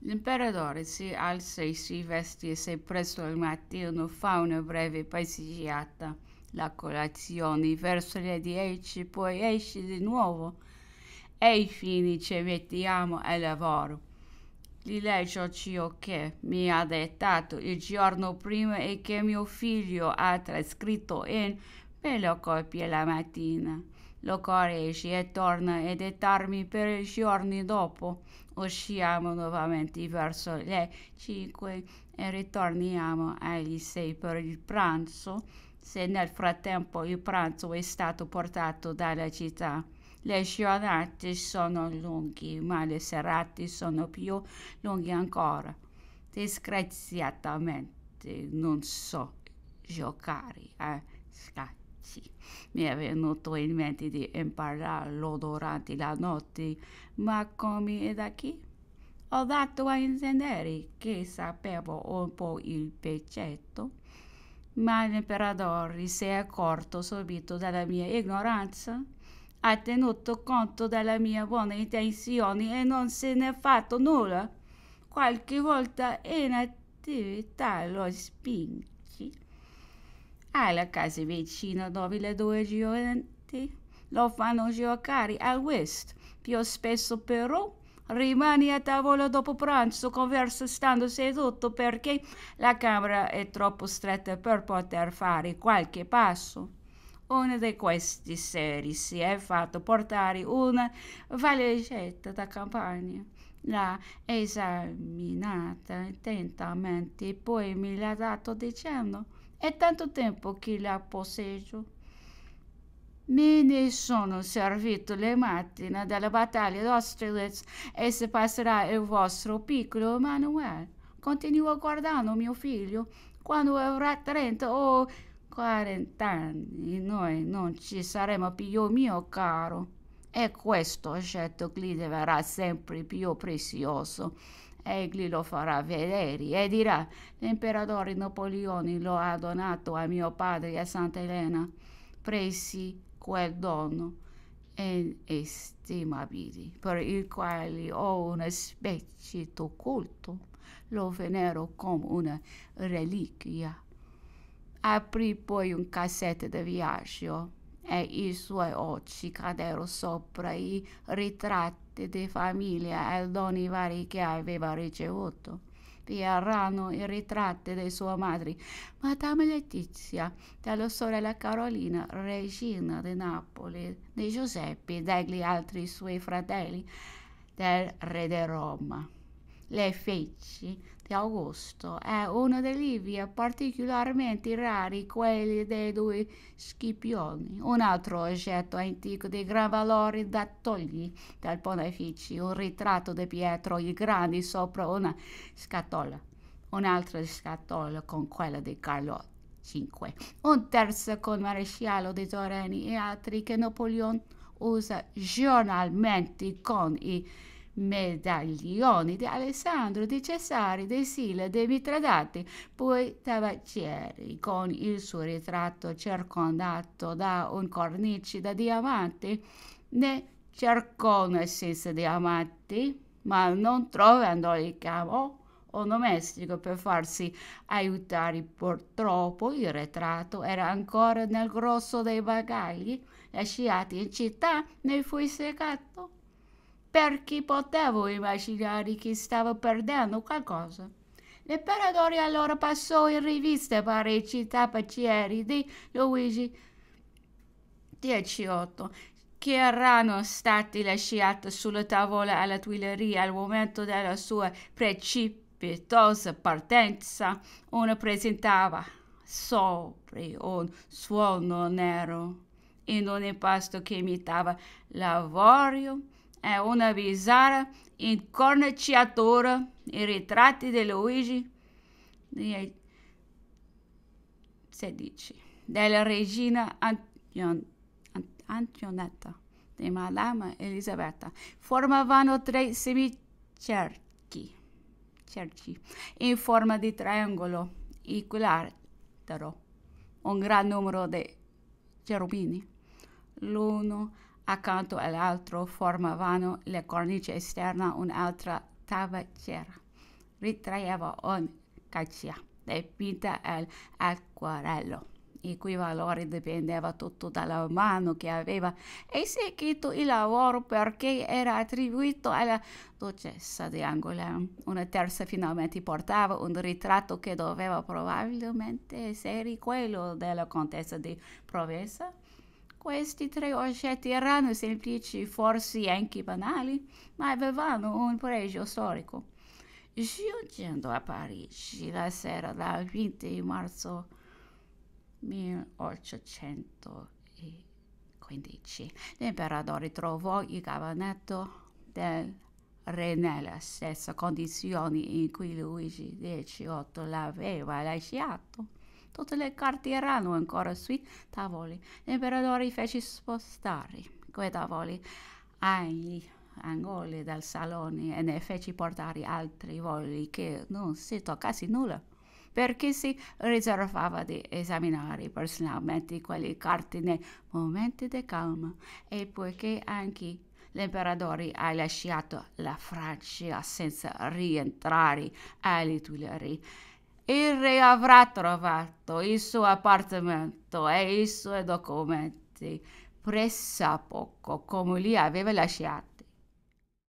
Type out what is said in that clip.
L'imperatore si alza e si veste se presto al mattino fa una breve passeggiata. La colazione verso le 10, poi esce di nuovo e infine ci mettiamo al lavoro. Gli leggo ciò che mi ha dettato il giorno prima e che mio figlio ha trascritto in me lo copia la mattina. Lo corregge e torna a dettarmi per i giorni dopo. Usciamo nuovamente verso le 5 e ritorniamo agli 6 per il pranzo, se nel frattempo il pranzo è stato portato dalla città. Le giornate sono lunghe, ma le serate sono più lunghe ancora. Disgraziatamente non so giocare a scacchi. Mi è venuto in mente di impararlo durante la notte, ma come e da chi? Ho dato a intendere che sapevo un po' il pezzetto, ma l'imperatore si è accorto subito della mia ignoranza, ha tenuto conto della mia buona intenzione e non se ne è fatto nulla. Qualche volta in attività lo spingi alla casa vicina dove le due gioventi lo fanno giocare al whist. Più spesso però rimane a tavola dopo pranzo, conversa stando seduto perché la camera è troppo stretta per poter fare qualche passo. Una di queste sere si è fatto portare una valigetta da campagna. L'ha esaminata attentamente e poi me l'ha dato dicendo: è tanto tempo che la posseggio. Me ne sono servito le mattine della battaglia d'Austerlitz e se passerà il vostro piccolo Manuel. Continuo guardando mio figlio. Quando avrà 30 o 40 anni, noi non ci saremo più, mio caro. E questo oggetto gli diverrà sempre più prezioso. Egli lo farà vedere e dirà: l'imperatore Napoleone lo ha donato a mio padre a Santa Elena. Presi quel dono inestimabile per il quale ho una specie d'occulto. Lo venero come una reliquia. Aprì poi un cassetto da viaggio e i suoi occhi caddero sopra i ritratti di famiglia e doni vari che aveva ricevuto. Vi erano i ritratti di sua madre, Madame Letizia, della sorella Carolina, regina di Napoli, di Giuseppe, degli altri suoi fratelli, del re di Roma. Le feci di Augusto e una di Livia, particolarmente rari quelli dei due Scipioni. Un altro oggetto antico di gran valore da togliere dal Pontefice, un ritratto di Pietro il Grande sopra una scatola, un'altra scatola con quella di Carlo V, un terzo con maresciallo di Torreni e altri che Napoleone usa giornalmente con i medaglioni di Alessandro, di Cesare, di Sila, di Mitradati, poi tabacchieri con il suo ritratto circondato da un cornice da diamanti. Ne cercò una senza diamanti, ma non trovandoli chiamò un domestico per farsi aiutare. Purtroppo il ritratto era ancora nel grosso dei bagagli lasciati in città, ne fui segato perché potevo immaginare che stavo perdendo qualcosa. L'imperatore allora passò in rivista parecchi tabacchieri di Luigi XVIII che erano stati lasciati sulla tavola alla Tuileria al momento della sua precipitosa partenza. Uno presentava sopra un suono nero in un impasto che imitava l'avorio e una bizzarra incorniciatura, i ritratti di Luigi XVI, della regina Antionetta, di Madame Elisabetta, formavano tre semicerchi in forma di triangolo equilatero, un gran numero di cherubini, l'uno accanto all'altro formavano la cornice esterna un'altra tabacchiera. ritraeva ogni caccia dipinta all'acquarello, i cui valori dipendeva tutto dalla mano che aveva eseguito il lavoro, perché era attribuito alla duchessa di Angoulême. Una terza finalmente portava un ritratto che doveva probabilmente essere quello della contessa di Provenza. Questi tre oggetti erano semplici, forse anche banali, ma avevano un pregio storico. Giungendo a Parigi la sera del 20 marzo 1815, l'imperatore trovò il gabinetto del re nelle stesse condizioni in cui Luigi XVIII l'aveva lasciato. Tutte le carte erano ancora sui tavoli. L'imperatore fece spostare quei tavoli agli angoli del salone e ne fece portare altri voli che non si toccasse nulla, perché si riservava di esaminare personalmente quelle carte nei momenti di calma, e poiché anche l'imperatore ha lasciato la Francia senza rientrare alle Tuileries, il re avrà trovato il suo appartamento e i suoi documenti pressappoco come li aveva lasciati.